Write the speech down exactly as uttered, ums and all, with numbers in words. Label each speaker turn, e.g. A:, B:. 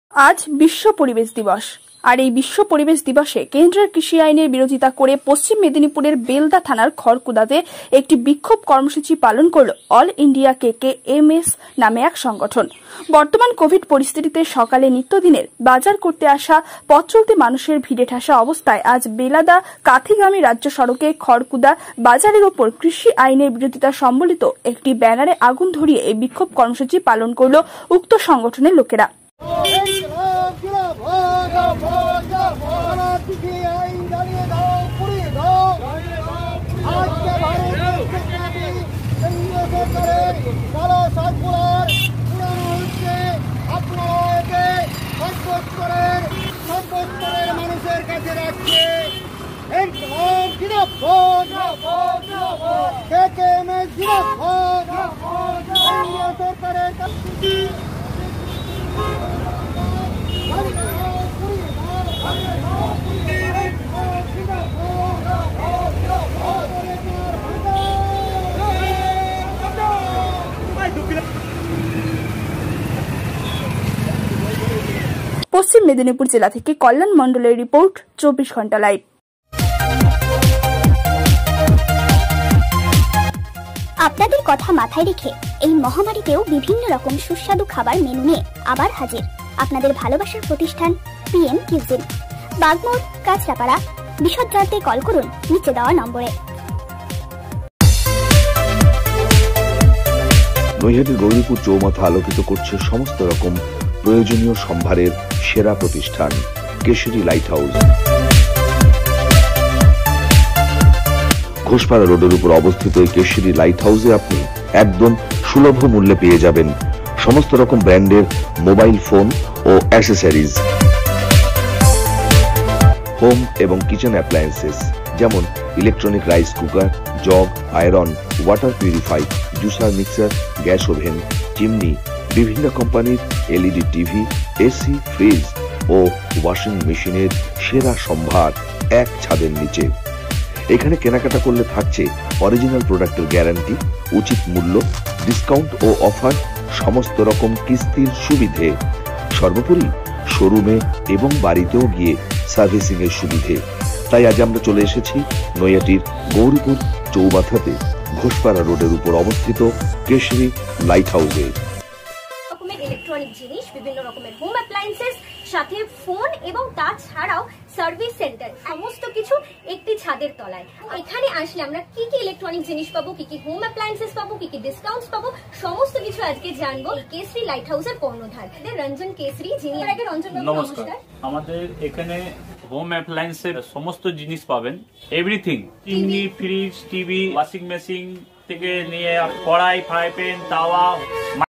A: আজ বিশ্ব পরিবেশ দিবস। আর এই বিশ্ব পরিবেশ দিবসে কেন্দ্রের কৃষি আইনের বিরোধিতা করে পশ্চিম মেদিনীপুরের বেলদা থানার খড়কুদাতে একটি বিক্ষোভ কর্মসূচি পালন করল All India K K M S নামে এক সংগঠন। বর্তমান কোভিড পরিস্থিতিতে সকালে নিত্যদিনের বাজার করতে আসা পথ চলতি মানুষের ভিড়ে ঠাসা অবস্থায় আজ বেলাদা কাথিগামী রাজ্য সড়কে খড়কুদা বাজারের ওপর কৃষি আইনের বিরোধিতা সম্বলিত একটি ব্যানারে আগুন ধরিয়ে এই বিক্ষোভ কর্মসূচি পালন করল উক্ত সংগঠনের লোকেরা।
B: মানুষের কাছে রাখছে সরকারের
A: পশ্চিম মেদিনীপুর জেলা থেকে কল্যাণ মণ্ডলের রিপোর্ট, চব্বিশ ঘন্টা লাইভ।
C: আপনাদের কথা মাথায় রেখে এই মহামারীতেও বিভিন্ন রকম সুস্বাদু খাবার মেনু নিয়ে আবার হাজির আপনাদের ভালোবাসার প্রতিষ্ঠান পিএম কিউজিন, বাগমোড়, কাঁচরাপাড়া। বিশদ জানতে কল করুন নিচে দেওয়া নম্বরে।
D: নৈহাটির গৌরীপুর চৌমাথা আলোকিত করছে সমস্ত রকম প্রয়োজনীয় সম্ভারের সেরা প্রতিষ্ঠান কেশরী লাইট হাউস। ঘোষপাড়া রোডের উপর অবস্থিত এই কেশরী লাইট হাউসে আপনি একদম সুলভ মূল্যে পেয়ে যাবেন সমস্ত রকম ব্র্যান্ডের মোবাইল ফোন ও অ্যাক্সেসরিজ, হোম এবং কিচেন অ্যাপ্লায়েন্সেস যেমন electronic rice cooker, jug, iron, water purify, juicer, mixer, gas oven, chimney, বিভিন্ন কোম্পানির এলইডি টিভি, এসি, ফ্রিজ ও ওয়াশিং মেশিনের সেরা সম্ভার এক ছাদের নিচে। এখানে কেনাকাটা করলে থাকছে অরিজিনাল প্রোডাক্টের গ্যারান্টি, উচিত মূল্য, ডিসকাউন্ট ও অফার, সমস্ত রকম কিস্তির সুবিধে, সর্বোপরি শোরুমে এবং বাড়িতেও গিয়ে সার্ভিসিং এর সুবিধে। তাই আজ আমরা চলে এসেছি নৈহাটির গৌরীপুর চৌমাথাতে ঘোষপাড়া রোডের উপর অবস্থিত কেশরী লাইট হাউসে।
E: ইলেকট্রনিক জিনিস, বিভিন্ন রকমের হোম অ্যাপ্লায়েন্সেস, সাথে ফোন এবং তাছাড়াও সার্ভিস সেন্টার, সমস্ত কিছু একটি ছাদের তলায়। এখানে আসলে আমরা কি কি ইলেকট্রনিক জিনিস পাবো, কি কি হোম অ্যাপ্লায়েন্সেস পাবো, কি কি ডিসকাউন্টস পাবো, সমস্ত কিছু আজকে জানবো কেশরী লাইট হাউসের কর্ণধার রঞ্জন কেশরী, যিনি আগে রঞ্জন বাবু নমস্কার।
F: আমাদের এখানে হোম অ্যাপ্লায়েন্সের সমস্ত জিনিস পাবেন, everything, chimney, fridge, TV, washing machine থেকে নিয়ে কড়াই, ফ্রাই প্যান, তাওয়া।